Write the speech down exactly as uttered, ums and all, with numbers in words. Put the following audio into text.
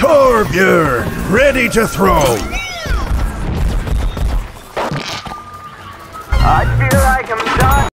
Torbjörn, ready to throw. I feel like I'm done.